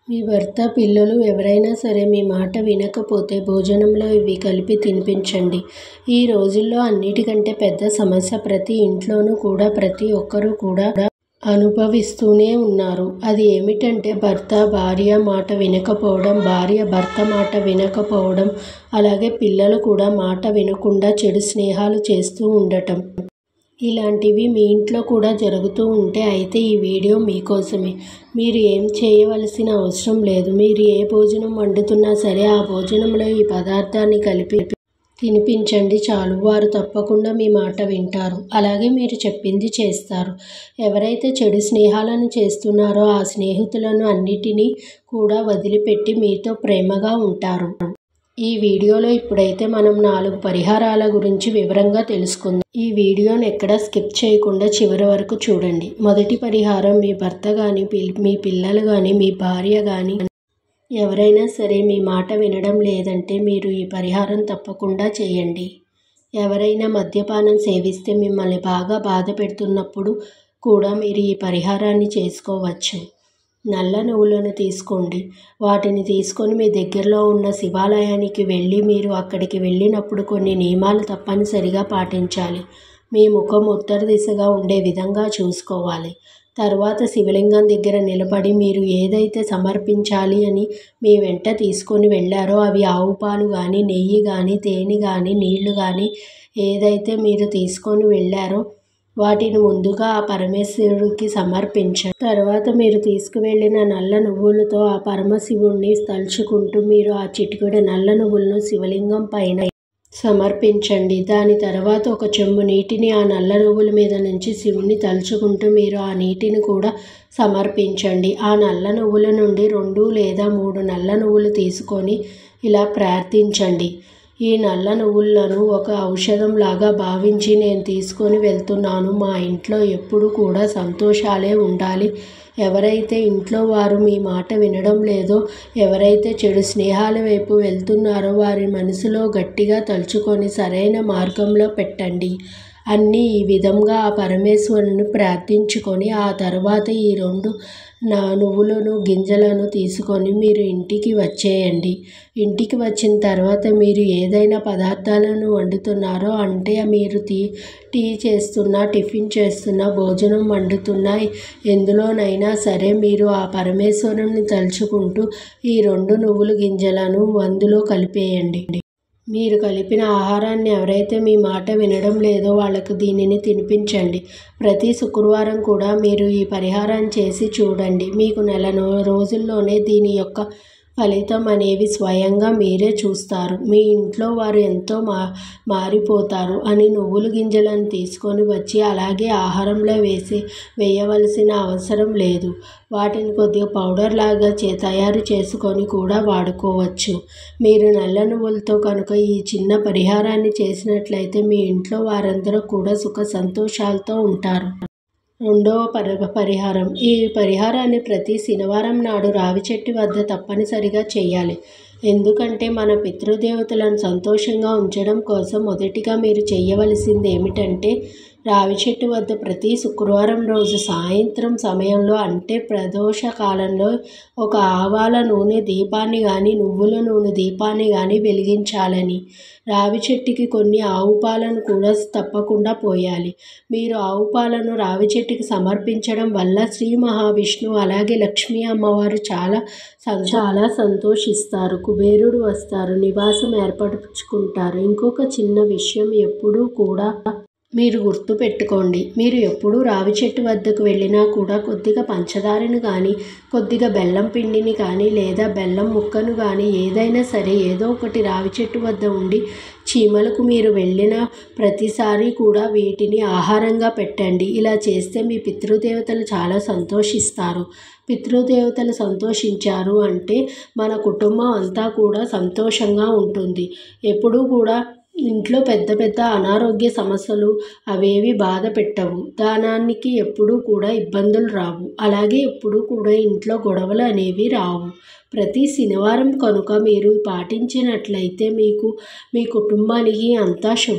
మీ భర్త, పిల్లలు ఎవరైనా సరే మీ మాట వినకపోతే భోజనంలో ఇవి కలిపి తినిపించండి. ఈ రోజుల్లో అన్నిటికంటే పెద్ద సమస్య ప్రతి ఇంట్లోనూ కూడా ప్రతి ఒక్కరూ కూడా అనుభవిస్తూనే ఉన్నారు. అది ఏమిటంటే భర్త భార్య మాట వినకపోవడం, భార్య భర్త మాట వినకపోవడం, అలాగే పిల్లలు కూడా మాట వినకుండా చెడు స్నేహాలు చేస్తూ ఉండటం. ఇలాంటివి మీ ఇంట్లో కూడా జరుగుతూ ఉంటే అయితే ఈ వీడియో మీకోసమే. మీరు ఏం చేయవలసిన అవసరం లేదు. మీరు ఏ భోజనం వండుతున్నా సరే ఆ భోజనంలో ఈ పదార్థాన్ని కలిపి తినిపించండి చాలు. వారు తప్పకుండా మీ మాట వింటారు. అలాగే మీరు చెప్పింది చేస్తారు. ఎవరైతే చెడు స్నేహాలను చేస్తున్నారో ఆ స్నేహితులను అన్నిటినీ కూడా వదిలిపెట్టి మీతో ప్రేమగా ఉంటారు. ఈ వీడియోలో ఇప్పుడైతే మనం 4 పరిహారాల గురించి వివరంగా తెలుసుకుందాం. ఈ వీడియోను ఎక్కడా స్కిప్ చేయకుండా చివరి వరకు చూడండి. మొదటి పరిహారం, మీ భర్త కానీ మీ పిల్లలు కానీ మీ భార్య కానీ ఎవరైనా సరే మీ మాట వినడం లేదంటే మీరు ఈ పరిహారం తప్పకుండా చేయండి. ఎవరైనా మద్యపానం సేవిస్తే మిమ్మల్ని బాగా బాధ పెడుతున్నప్పుడు కూడా మీరు ఈ పరిహారాన్ని చేసుకోవచ్చు. నల్ల నువ్వులను తీసుకోండి. వాటిని తీసుకొని మీ దగ్గరలో ఉన్న శివాలయానికి వెళ్ళి మీరు అక్కడికి వెళ్ళినప్పుడు కొన్ని నియమాలు తప్పనిసరిగా పాటించాలి. మీ ముఖం ఉత్తర దిశగా ఉండే విధంగా చూసుకోవాలి. తర్వాత శివలింగం దగ్గర నిలబడి మీరు ఏదైతే సమర్పించాలి అని మీ వెంట తీసుకొని వెళ్ళారో అవి ఆవు పాలు కానీ, నెయ్యి కానీ, తేనె కానీ, నీళ్లు కానీ ఏదైతే మీరు తీసుకొని వెళ్ళారో వాటిని ముందుగా ఆ పరమేశ్వరుడికి సమర్పించండి. తర్వాత మీరు తీసుకువెళ్ళిన నల్ల నువ్వులతో ఆ పరమశివుణ్ణి తలుచుకుంటూ మీరు ఆ చిటికెడు నల్ల నువ్వులను శివలింగం పైన సమర్పించండి. దాని తర్వాత ఒక చెంబు నీటిని ఆ నల్ల నువ్వుల మీద నుంచి శివుణ్ణి తలుచుకుంటూ మీరు ఆ నీటిని కూడా సమర్పించండి. ఆ నల్ల నువ్వుల నుండి 2 లేదా 3 నల్ల నువ్వులు తీసుకొని ఇలా ప్రార్థించండి. ఈ నల్ల నువ్వులను ఒక ఔషధంలాగా భావించి నేను తీసుకొని వెళ్తున్నాను. మా ఇంట్లో ఎప్పుడు కూడా సంతోషాలే ఉండాలి. ఎవరైతే ఇంట్లో వారు మీ మాట వినడం లేదో, ఎవరైతే చెడు స్నేహాల వైపు వెళ్తున్నారో వారి మనసులో గట్టిగా తలుచుకొని సరైన మార్గంలో పెట్టండి. అన్నీ ఈ విధంగా ఆ పరమేశ్వరుని ప్రార్థించుకొని ఆ తర్వాత ఈ 2 నువ్వులను గింజలను తీసుకొని మీరు ఇంటికి వచ్చేయండి. ఇంటికి వచ్చిన తర్వాత మీరు ఏదైనా పదార్థాలను వండుతున్నారో అంటే మీరు టీ చేస్తున్నా, టిఫిన్ చేస్తున్నా, భోజనం వండుతున్నా ఎందులోనైనా సరే మీరు ఆ పరమేశ్వరుని తలుచుకుంటూ ఈ 2 నువ్వుల గింజలను అందులో కలిపేయండి. మీరు కలిపిన ఆహారాన్ని ఎవరైతే మీ మాట వినడం లేదో వాళ్ళకు దీనిని తినిపించండి. ప్రతి శుక్రవారం కూడా మీరు ఈ పరిహారాన్ని చేసి చూడండి. మీకు నెల రోజుల్లోనే దీని యొక్క ఫలితం అనేవి స్వయంగా మీరే చూస్తారు. మీ ఇంట్లో వారు ఎంతో మారిపోతారు అని నువ్వుల గింజలను తీసుకొని వచ్చి అలాగే ఆహారంలో వేయవలసిన అవసరం లేదు. వాటిని కొద్దిగా పౌడర్ లాగా తయారు చేసుకొని కూడా వాడుకోవచ్చు. మీరు నల్ల నువ్వులతో కనుక ఈ చిన్న పరిహారాన్ని చేసినట్లయితే మీ ఇంట్లో వారందరూ కూడా సుఖ సంతోషాలతో ఉంటారు. రెండవ పరిహారం. ఈ పరిహారాన్ని ప్రతి శనివారం నాడు రావి చెట్టు వద్ద తప్పనిసరిగా చేయాలి. ఎందుకంటే మన పితృదేవతలను సంతోషంగా ఉంచడం కోసం మొదటిగా మీరు చేయవలసింది ఏమిటంటే రావి చెట్టు వద్ద ప్రతి శుక్రవారం రోజు సాయంత్రం సమయంలో అంటే ప్రదోష కాలంలో ఒక ఆవాల నూనె దీపాన్ని కానీ, నువ్వుల నూనె దీపాన్ని కానీ వెలిగించాలని. రావి చెట్టుకి కొన్ని ఆవు పాలను కూడా తప్పకుండా పోయాలి. మీరు ఆవు పాలను రావి చెట్టుకి సమర్పించడం వల్ల శ్రీ మహావిష్ణువు అలాగే లక్ష్మీ అమ్మవారు చాలా సంతోషిస్తారు. కుబేరుడు వస్తారు, నివాసం ఏర్పరచుకుంటారు. ఇంకొక చిన్న విషయం ఎప్పుడూ కూడా మీరు గుర్తుపెట్టుకోండి. మీరు ఎప్పుడూ రావి చెట్టు వద్దకు వెళ్ళినా కూడా కొద్దిగా పంచదారను కానీ, కొద్దిగా బెల్లం పిండిని కానీ లేదా బెల్లం ముక్కను కానీ ఏదైనా సరే ఏదో ఒకటి రావి చెట్టు వద్ద ఉండి చీమలకు మీరు వెళ్ళిన ప్రతిసారి కూడా వీటిని ఆహారంగా పెట్టండి. ఇలా చేస్తే మీ పితృదేవతలు చాలా సంతోషిస్తారు. పితృదేవతలు సంతోషించారు అంటే మన కుటుంబం అంతా కూడా సంతోషంగా ఉంటుంది. ఎప్పుడూ కూడా ఇంట్లో పెద్ద పెద్ద అనారోగ్య సమస్యలు అవేవి బాధ పెట్టవు. దానానికి ఎప్పుడూ కూడా ఇబ్బందులు రావు. అలాగే ఎప్పుడూ కూడా ఇంట్లో గొడవలు అనేవి రావు. ప్రతి శనివారం కనుక మీరు పాటించినట్లయితే మీకు మీ కుటుంబానికి అంతా శుభం.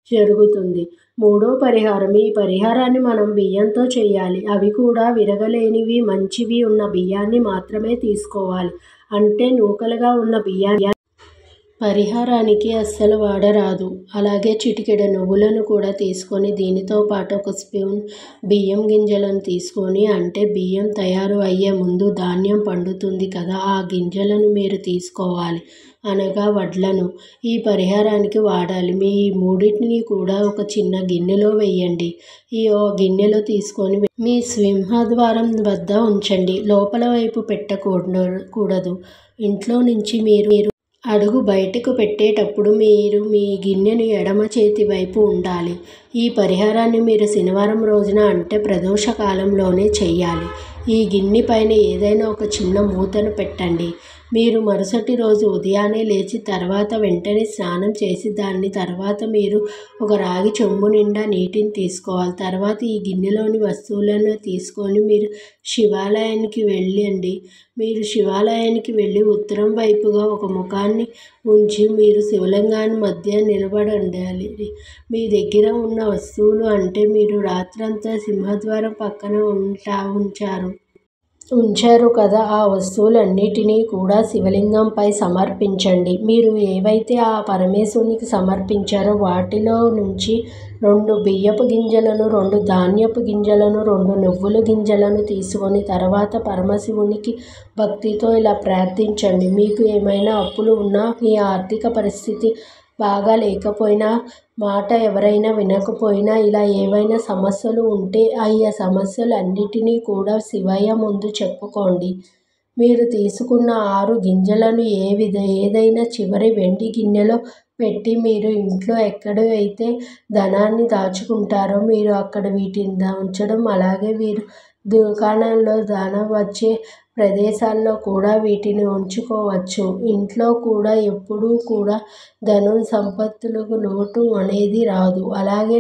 జరుగుతుంది. మూడో పరిహారం. ఈ పరిహారాన్ని మనం బియ్యంతో చేయాలి. అవి కూడా విరగలేనివి, మంచివి ఉన్న బియ్యాన్ని మాత్రమే తీసుకోవాలి. అంటే నూకలుగా ఉన్న బియ్యాన్ని పరిహారానికి అస్సలు వాడరాదు. అలాగే చిటికెడు నువ్వులను కూడా తీసుకొని దీనితో పాటు ఒక స్పూన్ బియ్యం గింజలను తీసుకొని, అంటే బియ్యం తయారు అయ్యే ముందు ధాన్యం పండుతుంది కదా, ఆ గింజలను మీరు తీసుకోవాలి. అనగా వడ్లను. ఈ పరిహారానికి వాడాలి. మీ మూడింటిని కూడా ఒక చిన్న గిన్నెలో వేయండి. ఈ గిన్నెలో తీసుకొని మీ సింహద్వారం వద్ద ఉంచండి. లోపల వైపు పెట్టకూడదు. ఇంట్లో నుంచి మీరు అడుగు బయటకు పెట్టేటప్పుడు మీరు మీ గిన్నెను ఎడమ చేతి వైపు ఉండాలి. ఈ పరిహారాన్ని మీరు శనివారం రోజున, అంటే ప్రదోష కాలంలోనే చెయ్యాలి. ఈ గిన్నె పైన ఏదైనా ఒక చిన్న మూతను పెట్టండి. మీరు మరుసటి రోజు ఉదయాన్నే లేచి తర్వాత వెంటనే స్నానం చేసి దాన్ని తర్వాత మీరు ఒక రాగి చెంబు నిండా నీటిని తీసుకోవాలి. తర్వాత ఈ గిన్నెలోని వస్తువులను తీసుకొని మీరు శివాలయానికి వెళ్ళండి. మీరు శివాలయానికి వెళ్ళి ఉత్తరం వైపుగా ఒక ముఖాన్ని ఉంచి మీరు శివలింగాన్ని మధ్య నిలబడండి. మీ దగ్గర ఉన్న వస్తువులు, అంటే మీరు రాత్రంతా సింహద్వారం పక్కన ఉంచారు కదా, ఆ వస్తువులన్నిటినీ కూడా శివలింగంపై సమర్పించండి. మీరు ఏవైతే ఆ పరమేశ్వరునికి సమర్పించారో వాటిలో నుంచి 2 బియ్యపు గింజలను, 2 ధాన్యపు గింజలను, 2 నువ్వుల గింజలను తీసుకొని తర్వాత పరమశివునికి భక్తితో ఇలా ప్రార్థించండి. మీకు ఏమైనా అప్పులు ఉన్నా, మీ ఆర్థిక పరిస్థితి బాగా లేకపోయినా, మాట ఎవరైనా వినకపోయినా, ఇలా ఏవైనా సమస్యలు ఉంటే ఆ సమస్యలు అన్నిటినీ కూడా శివయ్య ముందు చెప్పుకోండి. మీరు తీసుకున్న 6 గింజలను ఏదైనా చివరి వెండి గిన్నెలో పెట్టి మీరు ఇంట్లో ఎక్కడైతే ధనాన్ని దాచుకుంటారో మీరు అక్కడ వీటిని ఉంచడం, అలాగే మీరు దుకాణంలో ధనం వచ్చే ప్రదేశాల్లో కూడా వీటిని ఉంచుకోవచ్చు. ఇంట్లో కూడా ఎప్పుడూ కూడా ధనం, సంపత్తులకు లోటు అనేది రాదు. అలాగే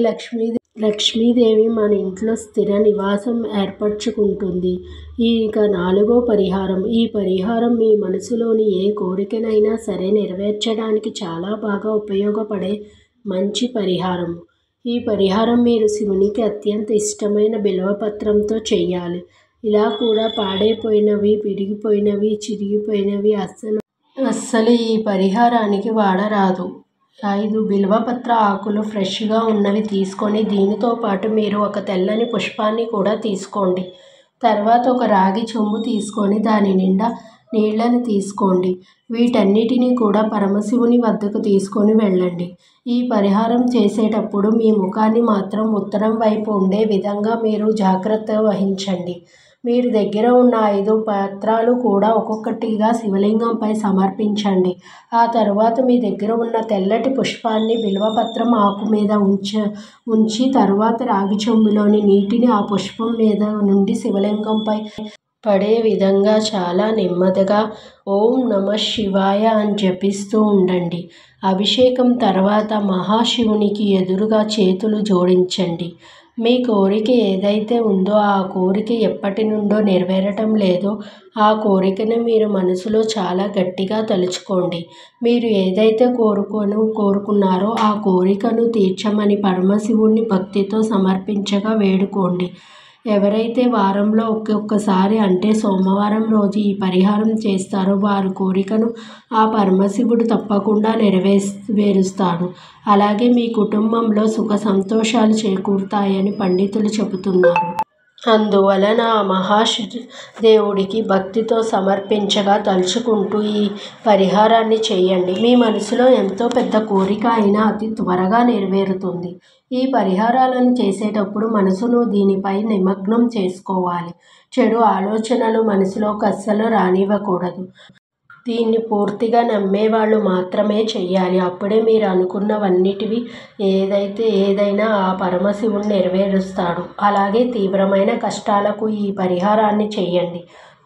లక్ష్మీదేవి మన ఇంట్లో స్థిర నివాసం ఏర్పరచుకుంటుంది. ఇక 4వ పరిహారం. ఈ పరిహారం మీ మనసులోని ఏ కోరికనైనా సరే నెరవేర్చడానికి చాలా బాగా ఉపయోగపడే మంచి పరిహారం. ఈ పరిహారం మీరు శివునికి అత్యంత ఇష్టమైన బిల్వపత్రంతో చేయాలి. ఇలా కూడా పాడైపోయినవి, విరిగిపోయినవి, చిరిగిపోయినవి అస్సలు ఈ పరిహారానికి వాడరాదు. 5 బిల్వపత్ర ఆకులు ఫ్రెష్గా ఉన్నవి తీసుకొని దీనితో పాటు మీరు ఒక తెల్లని పుష్పాన్ని కూడా తీసుకోండి. తర్వాత ఒక రాగి చెంబు తీసుకొని దాని నిండా నీళ్లను తీసుకోండి. వీటన్నిటినీ కూడా పరమశివుని వద్దకు తీసుకొని వెళ్ళండి. ఈ పరిహారం చేసేటప్పుడు మీ ముఖాన్ని మాత్రం ఉత్తరం వైపు ఉండే విధంగా మీరు జాగ్రత్త వహించండి. మీరు దగ్గర ఉన్న 5 పత్రాలు కూడా ఒక్కొక్కటిగా శివలింగంపై సమర్పించండి. ఆ తర్వాత మీ దగ్గర ఉన్న తెల్లటి పుష్పాన్ని బిల్వపత్రం ఆకు మీద ఉంచి తర్వాత రాగి చెంబులోని నీటిని ఆ పుష్పం మీద నుండి శివలింగంపై పడే విధంగా చాలా నెమ్మదిగా ఓం నమః శివాయ అని జపిస్తూ ఉండండి. అభిషేకం తర్వాత మహాశివునికి ఎదురుగా చేతులు జోడించండి. మీ కోరిక ఏదైతే ఉందో ఆ కోరిక ఎప్పటి నుండో నెరవేరటం లేదో ఆ కోరికను మీరు మనసులో చాలా గట్టిగా తలుచుకోండి. మీరు ఏదైతే కోరుకున్నారో ఆ కోరికను తీర్చమని పరమశివుణ్ణి భక్తితో సమర్పించగా వేడుకోండి. ఎవరైతే వారంలో ఒక్కొక్కసారి, అంటే సోమవారం రోజు ఈ పరిహారం చేస్తారో వారి కోరికను ఆ పరమశివుడు తప్పకుండా నెరవేరుస్తాడు. అలాగే మీ కుటుంబంలో సుఖ సంతోషాలు చేకూరుతాయని పండితులు చెబుతున్నారు. అందువలన ఆ మహాదేవుడికి భక్తితో సమర్పించగా తలుచుకుంటూ ఈ పరిహారాన్ని చేయండి. మీ మనసులో ఎంతో పెద్ద కోరిక అయినా అతి త్వరగా నెరవేరుతుంది. ఈ పరిహారాలను చేసేటప్పుడు మనసును దీనిపై నిమగ్నం చేసుకోవాలి. చెడు ఆలోచనలు మనసులోకి అస్సలు రానివ్వకూడదు. దీన్ని పూర్తిగా నమ్మేవాళ్ళు మాత్రమే చెయ్యాలి. అప్పుడే మీరు అనుకున్నవన్నిటివి ఏదైనా ఆ పరమశివుడు నెరవేరుస్తాడు. అలాగే తీవ్రమైన కష్టాలకు ఈ పరిహారాన్ని చెయ్యండి.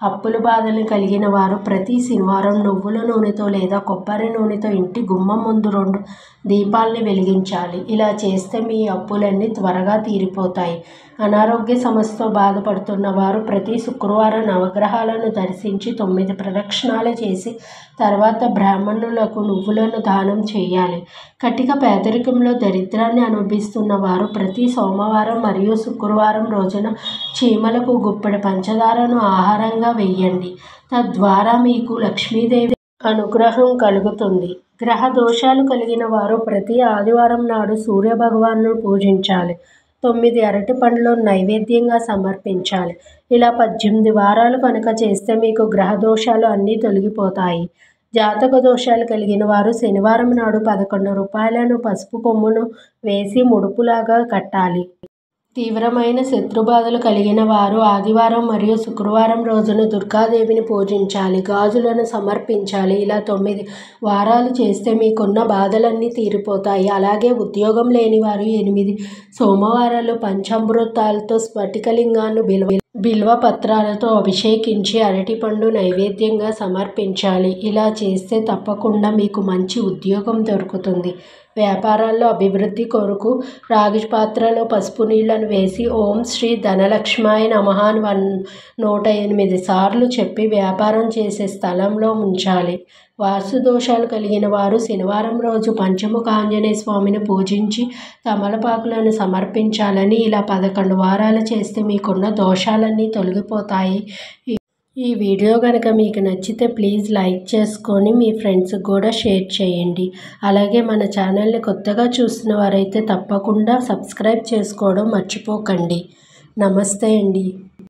అప్పుల బాధలు కలిగిన వారు ప్రతి శనివారం నువ్వుల నూనెతో లేదా కొబ్బరి నూనెతో ఇంటి గుమ్మం ముందు 2 దీపాలని వెలిగించాలి. ఇలా చేస్తే మీ అప్పులన్నీ త్వరగా తీరిపోతాయి. అనారోగ్య సమస్యతో బాధపడుతున్న వారు ప్రతి శుక్రవారం నవగ్రహాలను దర్శించి 9 ప్రదక్షిణాలు చేసి తర్వాత బ్రాహ్మణులకు నువ్వులను దానం చేయాలి. కటిక పేదరికంలో దరిద్రాన్ని అనుభవిస్తున్న వారు ప్రతి సోమవారం మరియు శుక్రవారం రోజున చీమలకు గుప్పెడు పంచదారను ఆహారంగా వేయండి. తద్వారా మీకు లక్ష్మీదేవి అనుగ్రహం కలుగుతుంది. గ్రహ దోషాలు కలిగిన వారు ప్రతి ఆదివారం నాడు సూర్యభగవాను పూజించాలి. 9 అరటి పండ్లు నైవేద్యంగా సమర్పించాలి. ఇలా 18 వారాలు కనుక చేస్తే మీకు గ్రహ దోషాలు అన్నీ తొలగిపోతాయి. జాతక దోషాలు కలిగిన వారు శనివారం నాడు 11 రూపాయలను పసుపు కొమ్మును వేసి ముడుపులాగా కట్టాలి. తీవ్రమైన శత్రుబాధలు కలిగిన వారు ఆదివారం మరియు శుక్రవారం రోజున దుర్గాదేవిని పూజించాలి. గాజులను సమర్పించాలి. ఇలా 9 వారాలు చేస్తే మీకున్న బాధలన్నీ తీరిపోతాయి. అలాగే ఉద్యోగం లేని వారు 8 సోమవారాలు పంచామృతాలతో స్ఫటికలింగాన్ని బిల్వ పత్రాలతో అభిషేకించి అరటిపండు నైవేద్యంగా సమర్పించాలి. ఇలా చేస్తే తప్పకుండా మీకు మంచి ఉద్యోగం దొరుకుతుంది. వ్యాపారాల్లో అభివృద్ధి కొరకు రాగి పాత్రలో పసుపు నీళ్లను వేసి ఓం శ్రీ ధనలక్ష్మాయ నమః అని 108 సార్లు చెప్పి వ్యాపారం చేసే స్థలంలో ఉంచాలి. వాస్తు దోషాలు కలిగిన వారు శనివారం రోజు పంచముఖ ఆంజనేయ స్వామిని పూజించి తమలపాకులను సమర్పించాలని. ఇలా 11 వారాలు చేస్తే మీకున్న దోషాలన్నీ తొలగిపోతాయి. ఈ వీడియో కనుక మీకు నచ్చితే ప్లీజ్ లైక్ చేసుకొని మీ ఫ్రెండ్స్కి కూడా షేర్ చేయండి. అలాగే మన ఛానల్ని కొత్తగా చూస్తున్న వారైతే తప్పకుండా సబ్స్క్రైబ్ చేసుకోవడం మర్చిపోకండి. నమస్తే అండి.